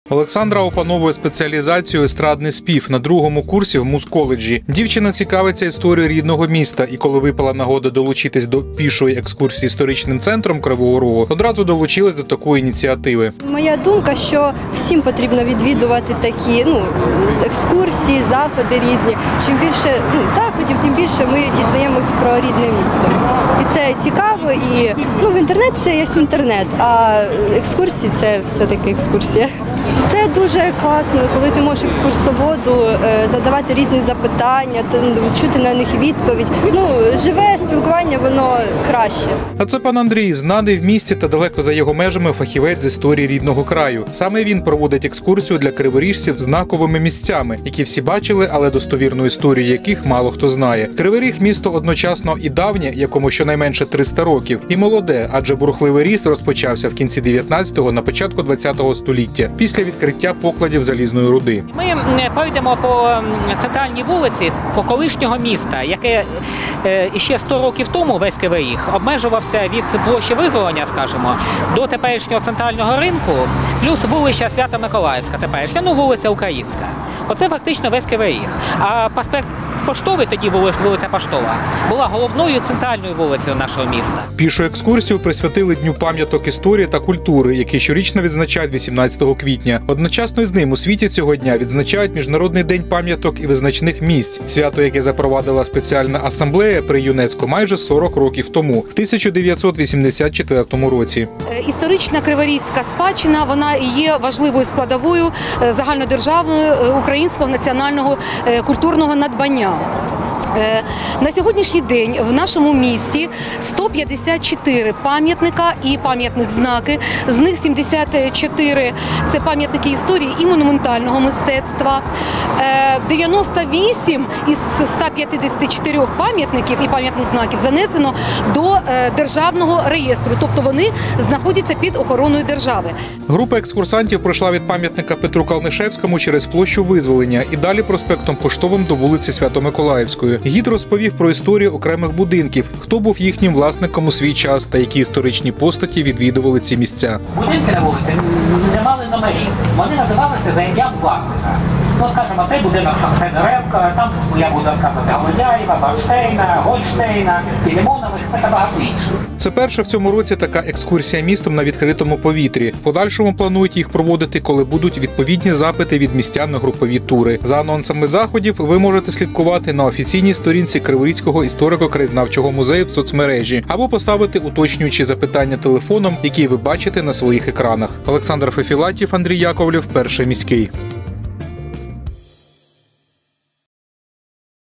Олександра опановує спеціалізацію естрадний спів на другому курсі в музколеджі. Дівчина цікавиться історією рідного міста і коли випала нагода долучитись до пішої екскурсії історичним центром Кривого Рогу, одразу долучилась до такої ініціативи. Моя думка, що всім потрібно відвідувати такі екскурсії, заходи різні. Чим більше заходів, тим більше ми дізнаємось про рідне місто. І це цікаво, і в інтернет це є інтернет, а екскурсії це все-таки екскурсія. Це дуже класно, коли ти можеш екскурсоводу задавати різні запитання, чути на них відповідь. Живе спілкування, воно краще. А це пан Андрій, знаний в місті та далеко за його межами фахівець з історії рідного краю. Саме він проводить екскурсію для криворіжців знаковими місцями, які всі бачили, але достовірну історію яких мало хто знає. Кривий Ріг – місто одночасно і давнє, якому щонайменше 300 років, і молоде, адже бурхливий ріст розпочався в кінці 19-го, на початку 20-го століття, після відкриття покладів залізної руди. Ми пройдемо по центральній вулиці, по колишнього міста, яке ще 100 років тому весь Кривий Ріг обмежувався від площі Визволення, скажімо, до теперішнього центрального ринку, плюс вулиця Свято-Миколаївська теперішня, вулиця Українська. Оце фактично весь Кривий Ріг. А проспект Поштовий, тоді вулиця Поштова, була головною центральною вулицею нашого міста. Пішу екскурсію присвятили Дню пам'яток історії та культури, який щорічно відзначають 18 квітня. Одночасно із ним у світі цього дня відзначають Міжнародний день пам'яток і визначних місць, свято, яке запровадила спеціальна асамблея при ЮНЕСКО майже 40 років тому, в 1984 році. Історична криворізька спадщина, вона є важливою складовою загальнодержавного українського національного культурного надбання. На сьогоднішній день в нашому місті 154 пам'ятника і пам'ятних знаки, з них 74 – це пам'ятники історії і монументального мистецтва, 98 із 154 пам'ятників і пам'ятних знаків занесено до державного реєстру, тобто вони знаходяться під охороною держави. Група екскурсантів пройшла від пам'ятника Петру Калнишевському через площу Визволення і далі проспектом Поштовим до вулиці Свято-Миколаївської. Гід розповів про історію окремих будинків, хто був їхнім власником у свій час та які історичні постаті відвідували ці місця. Будинки на вулиці не мали номерів, вони називалися за ім'ям власника. Скажімо, цей будинок Федоренка, там я буду розказувати Голодяєва, Барштейна, Гольштейна, Філімонових та багато інших. Це перша в цьому році така екскурсія містом на відкритому повітрі. В подальшому планують їх проводити, коли будуть відповідні запити від містян на групові тури. За анонсами заходів ви можете слідкувати на офіційній сторінці Криворізького історико-краєзнавчого музею в соцмережі або поставити уточнюючі запитання телефоном, які ви бачите на своїх екранах. Олександр Фефілатів, Андрій Яковлєв, Перший міський.